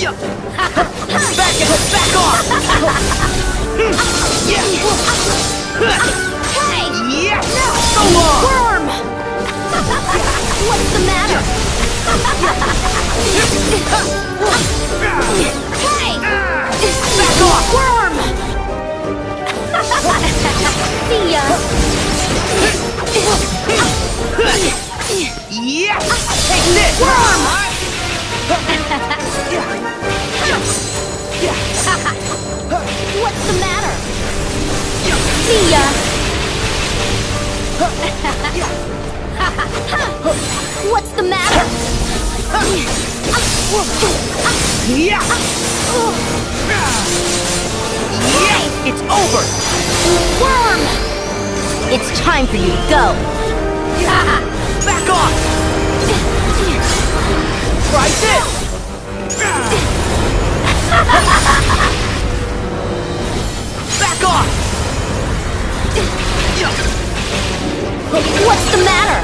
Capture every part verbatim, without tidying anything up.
Back it! Back off! Yeah! Hey! Yeah! So long! Worm! What's the matter? Hey! Back off! Worm! See ya! Yeah! Take this! Worm! What's the matter? See ya! What's the matter? Yeah! Yeah! It's over! Worm! It's time for you to go! Back off! Try this! Back off! What's the matter?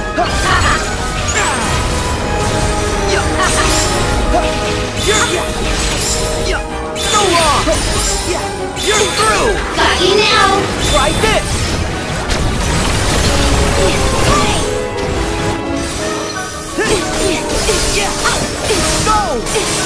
So long! You're through! Got you now! Try this! Go!